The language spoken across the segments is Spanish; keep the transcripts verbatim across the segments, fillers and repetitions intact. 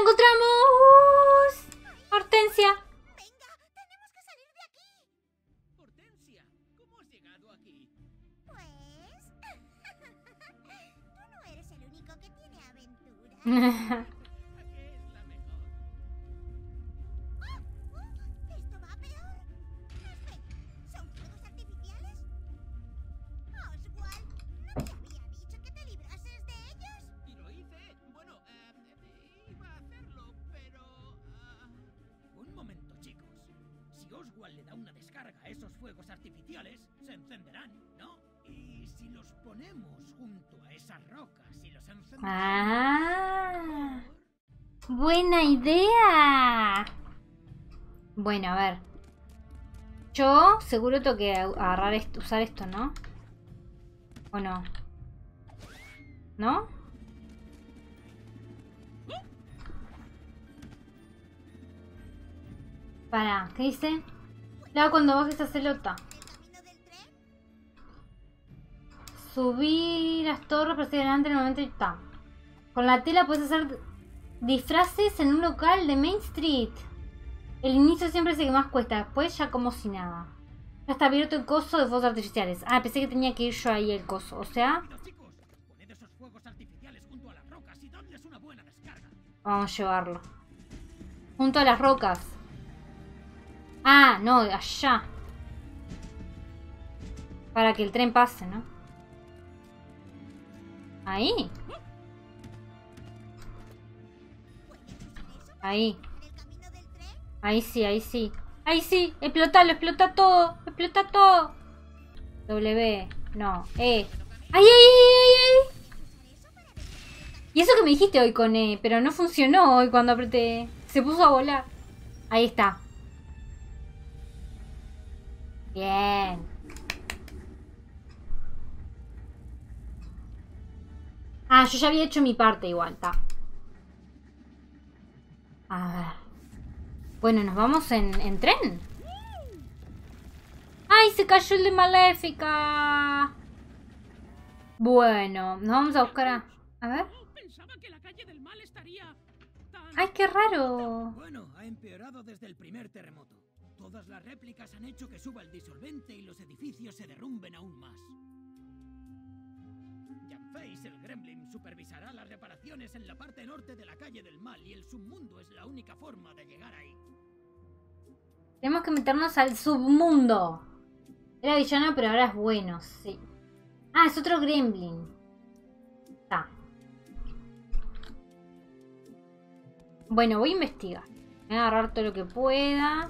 encontramos! ¡Hortensia! Venga, tenemos que salir de aquí. Hortensia, ¿cómo has llegado aquí? Pues... Tú no eres el único que tiene aventuras. ¿A qué es la mejor? ¡Oh! ¡Oh! ¡Esto va peor! Espera, ¿son fuegos artificiales? Oswald, ¿no te había dicho que te librases de ellos? Y lo hice. Bueno, eh, iba a hacerlo, pero... ah, un momento, chicos. Si Oswald le da una descarga a esos fuegos artificiales, se encenderán, ¿no? Y si los ponemos junto a esas rocas y los encendemos... ¡Ah! ¡Buena idea! Bueno, a ver. Yo seguro tengo que agarrar esto, usar esto, ¿no? ¿O no? ¿No? Para, ¿qué dice? Luego cuando bajes esa celota. ¿El camino del tren? Subir las torres para hacia adelante en el momento y está. Con la tela puedes hacer disfraces en un local de Main Street. El inicio siempre es el que más cuesta, después ya como si nada. Ya está abierto el coso de fuegos artificiales. Ah, pensé que tenía que ir yo ahí el coso. O sea, Rápido, chicos, poned esos fuegos artificiales junto a las rocas y dadles una buena descarga. vamos a llevarlo. Junto a las rocas. Ah, no, allá. Para que el tren pase, ¿no? Ahí. Ahí. ¿En el camino del tren? Ahí sí, ahí sí. Ahí sí, explotalo, explota todo. Explota todo. W, no, E. ¡Ay, ay, ay, ay! Y eso que me dijiste hoy con E, pero no funcionó hoy cuando apreté. Se puso a volar. Ahí está. Bien. Ah, yo ya había hecho mi parte igual, está. A ver. Bueno, nos vamos en, en tren. ¡Ay, se cayó el de Maléfica! Bueno, nos vamos a buscar a... A ver. Oh, pensaba que la calle del mal estaría tan... ¡Ay, qué raro! Bueno, ha empeorado desde el primer terremoto. Todas las réplicas han hecho que suba el disolvente y los edificios se derrumben aún más. Jan-Face, el Gremlin, supervisará las reparaciones en la parte norte de la calle del mal y el submundo es la única forma de llegar ahí. Tenemos que meternos al submundo. Era villano, pero ahora es bueno, sí. Ah, es otro Gremlin. Está. Bueno, voy a investigar. Voy a agarrar todo lo que pueda.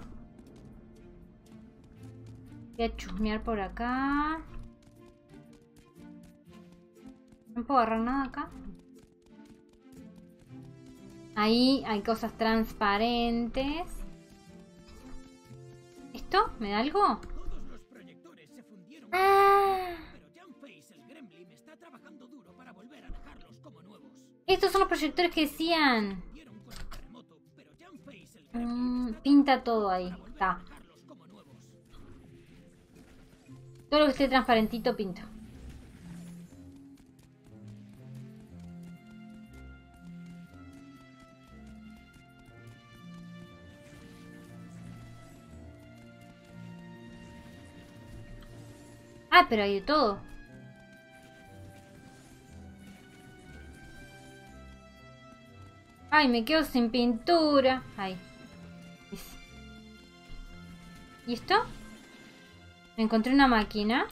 Voy a chusmear por acá. No puedo agarrar nada acá. Ahí hay cosas transparentes. ¿Esto? ¿Me da algo? Todos los proyectores se fundieron. Ah, Pero Jan-Face, el Gremlin, está trabajando duro para volver a dejarlos como nuevos. estos son los proyectores que decían. Fundieron con el terremoto, pero Jan-Face, el Mm, Gremlin, está pinta todo ahí. para volver a Está. dejarlos como nuevos. Todo lo que esté transparentito pinto. Ah, pero hay de todo. Ay, me quedo sin pintura. Ahí. ¿Y esto? Me encontré una máquina.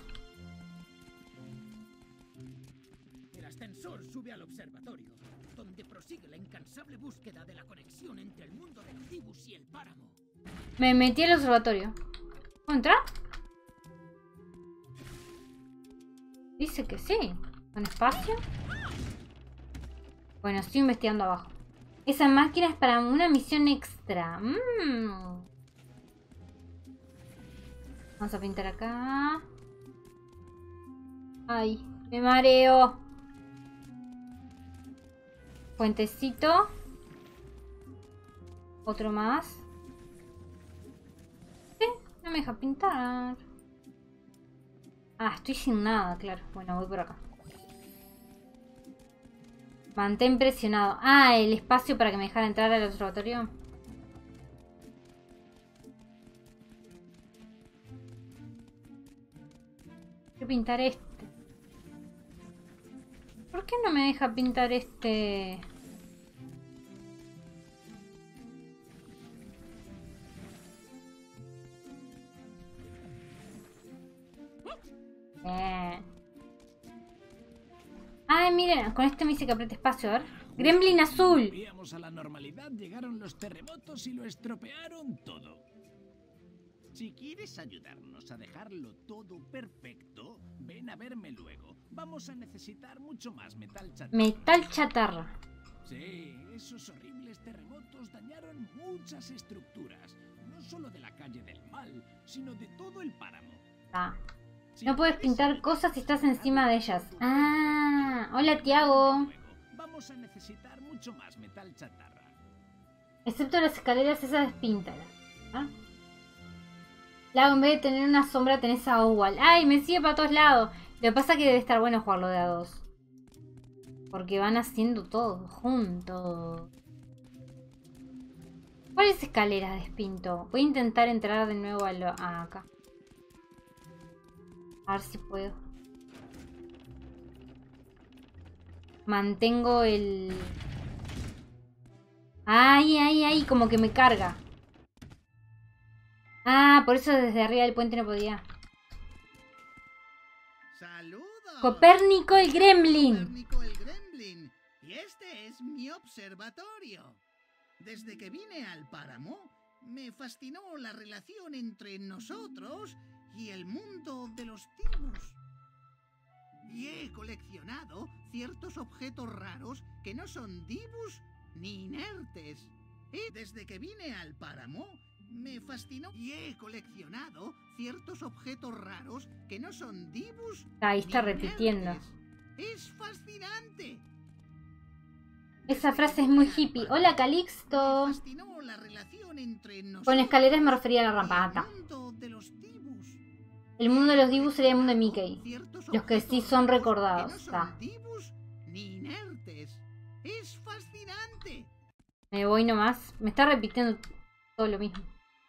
El ascensor sube al observatorio, donde prosigue la incansable búsqueda de la conexión entre el mundo de Actibus y el páramo. Me metí al observatorio. ¿Puedo entrar? Dice que sí. ¿Con espacio? Bueno, estoy investigando abajo. Esa máquina es para una misión extra. Mm. Vamos a pintar acá. Ay, me mareo. Puentecito. Otro más. ¿Qué? No me deja pintar. Ah, estoy sin nada, claro. Bueno, voy por acá. Mantén presionado. Ah, el espacio para que me dejara entrar al observatorio. Quiero pintar este. ¿Por qué no me deja pintar este? Bien. Ay, miren, con este me dice que apriete espacio, a ver. Gremlin azul. Volvíamos a la normalidad, llegaron los terremotos y lo estropearon todo. Si quieres ayudarnos a dejarlo todo perfecto, ven a verme luego. Vamos a necesitar mucho más metal chatarra. Metal chatarra. Sí, esos horribles terremotos dañaron muchas estructuras. No solo de la calle del mal, sino de todo el páramo. Ah. No puedes pintar cosas si estás encima de ellas. Ah, hola Tiago. Vamos a necesitar mucho más metal chatarra. Excepto las escaleras, esas despíntalas. ¿Ah? Lago, en vez de tener una sombra tenés a Oswald. ¡Ay, me sigue para todos lados! Lo que pasa es que debe estar bueno jugarlo de a dos. Porque van haciendo todo juntos. ¿Cuáles escaleras despinto? Voy a intentar entrar de nuevo a, lo, a acá. A ver si puedo. Mantengo el... Ay, ay, ay, como que me carga. Ah, por eso desde arriba del puente no podía. ¡Saludos! Copérnico el Gremlin. Copérnico el Gremlin. Y este es mi observatorio. Desde que vine al páramo, me fascinó la relación entre nosotros y el mundo de los Tibus. Y he coleccionado ciertos objetos raros que no son Dibus ni inertes. Y desde que vine al páramo, me fascinó y he coleccionado ciertos objetos raros que no son Dibus. Ahí está ni repitiendo. inertes. Es fascinante. Esa frase es muy hippie. Hola Calixto. Me fascinó la relación entre nosotros Con escaleras me refería a la y rampa. el Acá. mundo de los Dibus. El mundo de los Dibus sería el mundo de Mickey. Ciertos Los que sí objetos son raros recordados. que no son Está. Dibus ni inertes. Es fascinante. Me voy nomás. Me está repitiendo todo lo mismo.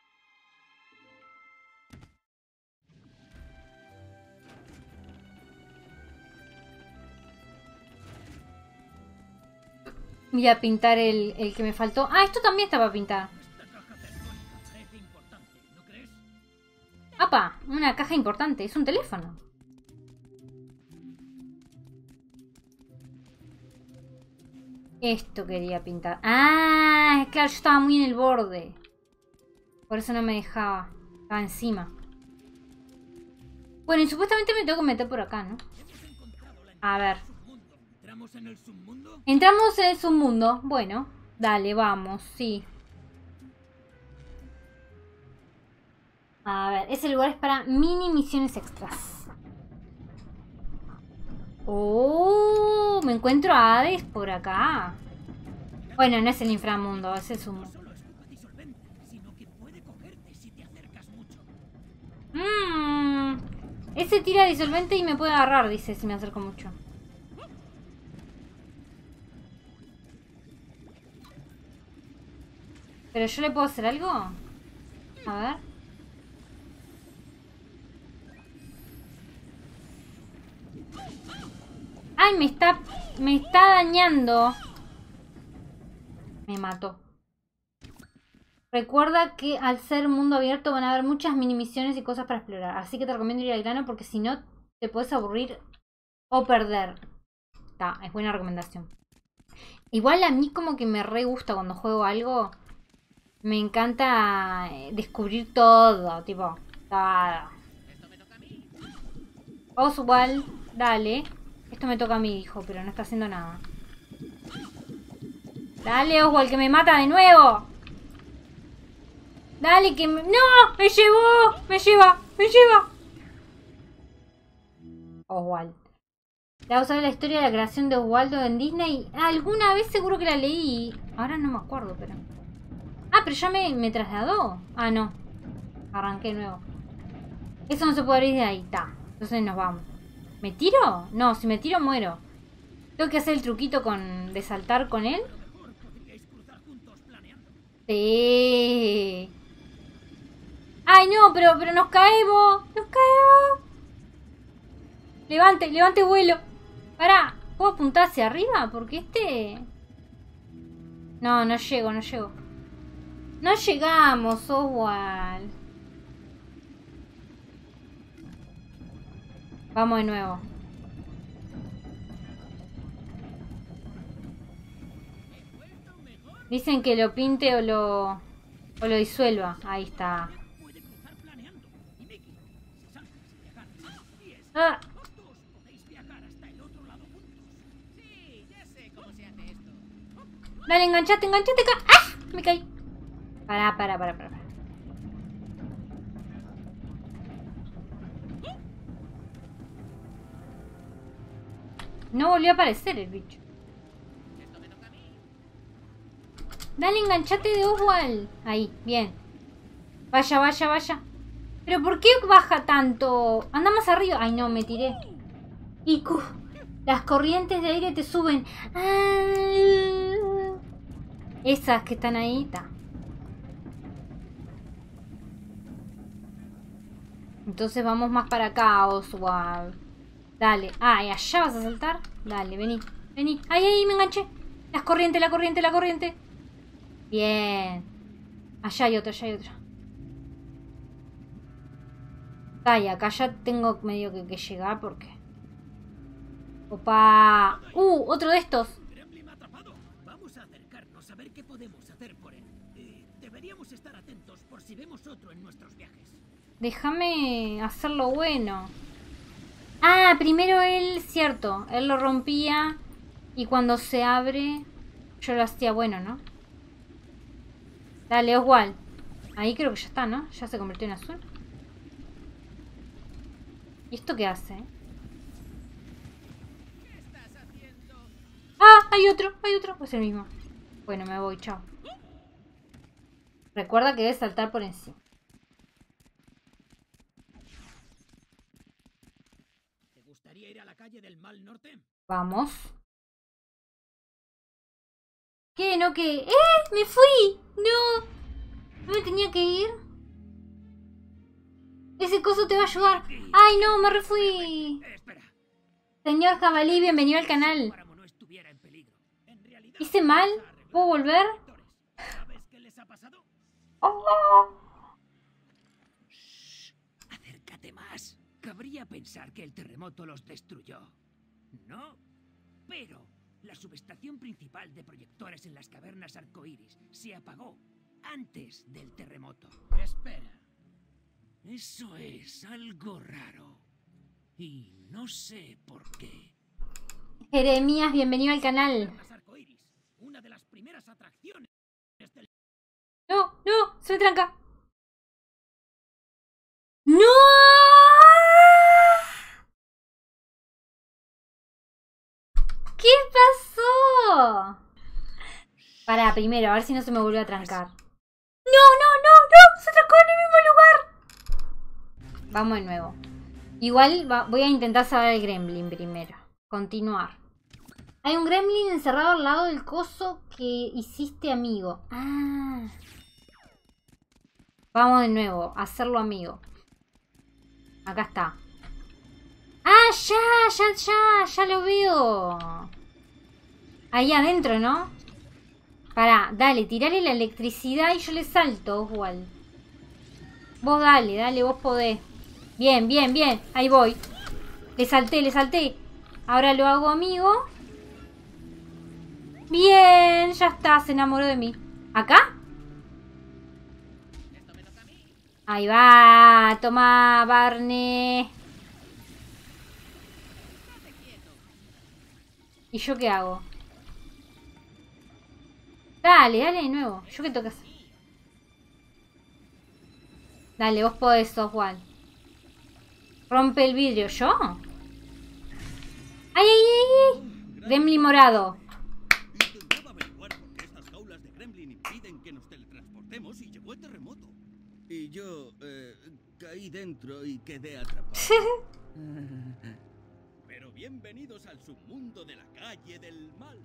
Voy a pintar el, el que me faltó. Ah, esto también está para pintar. Esta caja telefónica parece importante, ¿no crees? ¡Apa! Una caja importante. Es un teléfono. Esto quería pintar. Ah, claro, yo estaba muy en el borde. Por eso no me dejaba. Estaba encima. Bueno, y supuestamente me tengo que meter por acá, ¿no? Hemos encontrado la A ver. submundo. ¿Entramos en el submundo? Entramos en el submundo. Bueno, dale, vamos, sí. A ver, ese lugar es para mini misiones extras. Oh, me encuentro a Hades por acá. Bueno, no es el inframundo, ese es un... No solo escupa disolvente, sino que puede cogerte si te acercas mucho. Mmm. Ese tira disolvente y me puede agarrar, dice, si me acerco mucho. ¿Pero yo le puedo hacer algo? A ver. ¡Ay, me está... me está dañando! Me mató. Recuerda que al ser mundo abierto van a haber muchas mini misiones y cosas para explorar. Así que te recomiendo ir al grano porque si no te puedes aburrir o perder. Está, es buena recomendación. Igual a mí como que me re gusta cuando juego algo. Me encanta descubrir todo, tipo, todo. Oswald, dale. Esto me toca a mí, hijo, pero no está haciendo nada. Dale, Oswald, que me mata de nuevo. Dale, que me... ¡No! ¡Me llevó! ¡Me lleva! ¡Me lleva! Oswald. La sabe la historia de la creación de Oswaldo en Disney. Alguna vez seguro que la leí. Ahora no me acuerdo, pero... Ah, pero ya me, me trasladó. Ah, no. Arranqué de nuevo. Eso no se puede abrir de ahí. Está. Entonces nos vamos. ¿Me tiro? No, si me tiro muero. Tengo que hacer el truquito con de saltar con él. Sí. Ay, no, pero, pero nos caemos. Nos caemos. Levante, levante vuelo. Pará, ¿puedo apuntar hacia arriba? Porque este... No, no llego, no llego. No llegamos, Oswald. Vamos de nuevo. Dicen que lo pinte o lo... o lo disuelva. Ahí está. Ah. Dale, enganchate, enganchate acá. ¡Ah! Me caí. Pará, pará, pará, pará. No volvió a aparecer el bicho. Dale, enganchate de Oswald. Ahí, bien. Vaya, vaya, vaya. ¿Pero por qué baja tanto? Anda más arriba. Ay, no, me tiré. Y las corrientes de aire te suben. Ah, esas que están ahí. Ta. Entonces vamos más para acá, Oswald. Dale. Ah, ¿y allá vas a saltar? Dale, vení. Vení. Ahí, ahí, me enganché. Las corrientes, la corriente, la corriente. Bien. Allá hay otro, allá hay otro. Calla, acá ya tengo medio que, que llegar porque... Opa. Uh, otro de estos. Vamos a acercarnos a ver qué podemos hacer por él. Eh, deberíamos estar atentos por si vemos otro en nuestros viajes. Déjame hacerlo bueno. Ah, primero él, cierto. Él lo rompía y cuando se abre yo lo hacía bueno, ¿no? Dale, Oswald. Ahí creo que ya está, ¿no? Ya se convirtió en azul. ¿Y esto qué hace? ¿Qué estás haciendo? Ah, hay otro, hay otro. Es el mismo. Bueno, me voy, chao. Recuerda que debes saltar por encima. ¿Te gustaría ir a la calle del Mal Norte? Vamos. ¿Qué? ¿No que? ¡Eh! ¡Me fui! ¡No! ¿No me tenía que ir? Ese coso te va a ayudar. ¡Ay, no! ¡Me refui! Espera. Señor Jabalí, bienvenido al canal. No estuviera en peligro. En realidad, ¿Hice mal? ¿Puedo volver? ¿sabes qué les ha pasado? Oh. Shh, acércate más. Cabría pensar que el terremoto los destruyó. ¿No? Pero la subestación principal de proyectores en las cavernas arcoíris se apagó antes del terremoto. Espera. Eso es algo raro. Y no sé por qué. Jeremías, bienvenido al canal. Las arcoíris, una de las primeras atracciones del... No, no, se me tranca. ¡No! ¿Qué pasó? Pará, primero, a ver si no se me volvió a trancar. ¡No, no, no, no! ¡Se trancó en el mismo lugar! Vamos de nuevo. Igual va, voy a intentar saber el gremlin primero. Continuar. Hay un gremlin encerrado al lado del coso que hiciste amigo. Ah. Vamos de nuevo, a hacerlo amigo. Acá está. ¡Ah, ya! ¡Ya, ya! ¡Ya lo veo! Ahí adentro, ¿no? Pará, dale, tirale la electricidad y yo le salto, Oswald. Vos dale, dale, vos podés. Bien, bien, bien. Ahí voy. Le salté, le salté. Ahora lo hago amigo. Bien, ya está, se enamoró de mí. ¿Acá? Ahí va, toma, Barney. ¿Y yo qué hago? Dale, dale de nuevo. ¿Yo qué tengo que hacer? Dale, vos podés, Oswald. Rompe el vidrio. ¿Yo? ¡Ay, ay, ay! ay! Gremlin morado. Intentaba averiguar por qué estas jaulas de gremlin impiden que nos teletransportemos y llegó el terremoto. Y yo eh, caí dentro y quedé atrapado. Pero bien. Bienvenidos al submundo de la calle del mal.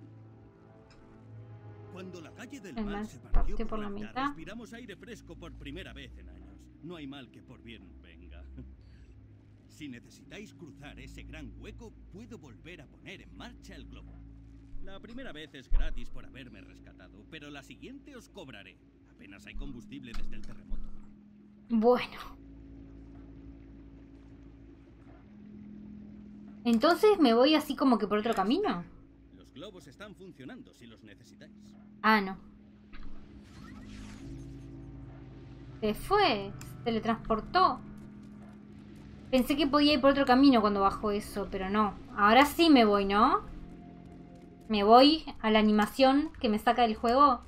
Cuando la calle del El mal mal se se partió partió por por la la mitad, mitad. respiramos aire fresco por primera vez en años. No hay mal que por bien venga. Si necesitáis cruzar ese gran hueco, puedo volver a poner en marcha el globo. La primera vez es gratis por haberme rescatado, pero la siguiente os cobraré. Apenas hay combustible desde el terremoto. Bueno. Entonces me voy así como que por otro camino. Los globos están funcionando si los necesitáis. Ah, no. Se fue. Se teletransportó. Pensé que podía ir por otro camino cuando bajó eso, pero no. Ahora sí me voy, ¿no? Me voy a la animación que me saca del juego.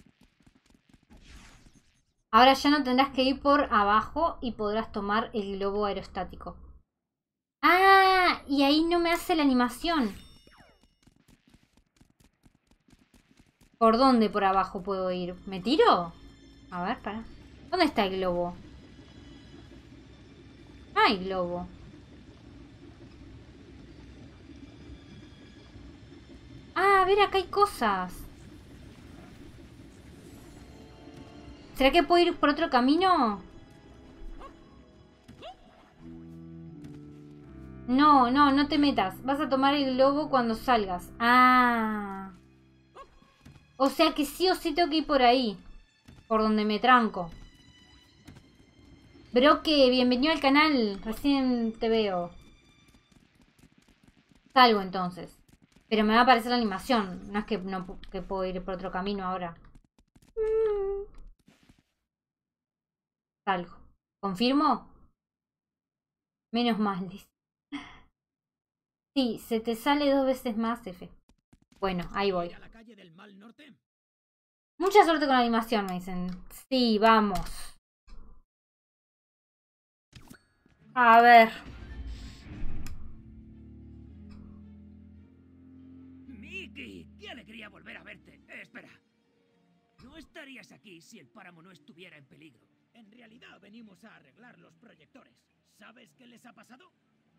Ahora ya no tendrás que ir por abajo y podrás tomar el globo aerostático. Ah, y ahí no me hace la animación. ¿Por dónde por abajo puedo ir? ¿Me tiro? A ver, para. ¿Dónde está el globo? Ah, el globo. Ah, a ver, acá hay cosas. ¿Será que puedo ir por otro camino? No, no, no te metas. Vas a tomar el globo cuando salgas. Ah. O sea que sí o sí tengo que ir por ahí. Por donde me tranco. Broque, bienvenido al canal. Recién te veo. Salgo entonces. Pero me va a aparecer la animación. No es que, no, que puedo ir por otro camino ahora. Salgo. ¿Confirmo? Menos mal, dice. Sí, se te sale dos veces más, F. Bueno, ahí voy. ¿A la calle del mal norte? Mucha suerte con la animación, me dicen. Sí, vamos. A ver. Mickey, qué alegría volver a verte. Eh, espera. No estarías aquí si el páramo no estuviera en peligro. En realidad venimos a arreglar los proyectores. ¿Sabes qué les ha pasado?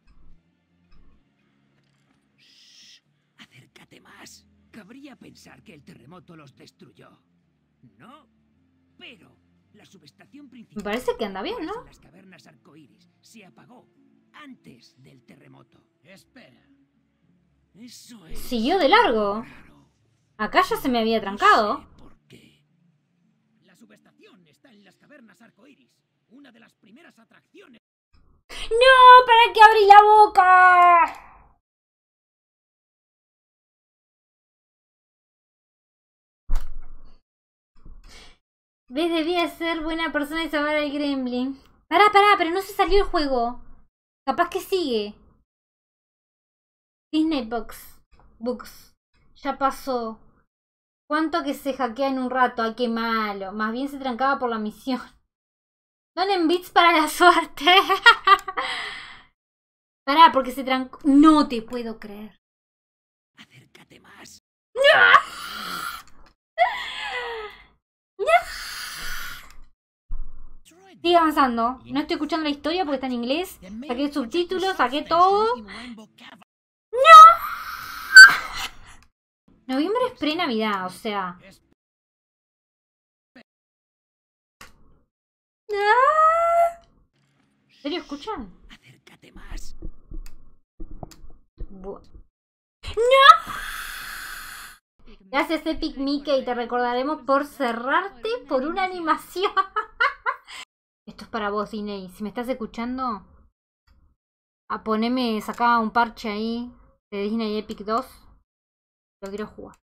Shh, acércate más. Cabría pensar que el terremoto los destruyó. No, pero la subestación principal... Me parece que anda bien, ¿no? En las cavernas arcoíris se apagó antes del terremoto. Espera. Eso es... Siguió de largo. raro. Acá ya se me había trancado. No sé por qué. La subestación está en las cavernas arcoíris, una de las primeras atracciones. ¡No! ¿Para qué abrí la boca? ¿Ves? Debía ser buena persona y salvar al gremlin. Pará, pará, pero no se salió el juego. Capaz que sigue. Disney Books. Books. Ya pasó. ¿Cuánto que se hackea en un rato? Ay, qué malo. Más bien se trancaba por la misión. Donen bits para la suerte. Pará, porque se trancó. No te puedo creer. Acércate más. Sigue avanzando. No estoy escuchando la historia porque está en inglés. Saqué subtítulos, saqué todo. ¡No! Noviembre es pre-Navidad, o sea. ¿En serio escuchan? Acércate más. Bu- ¡No! Gracias Epic Mickey, te recordaremos por cerrarte por una animación. Esto es para vos, Disney. Si me estás escuchando, a poneme, sacá un parche ahí de Disney Epic dos. Lo quiero jugar.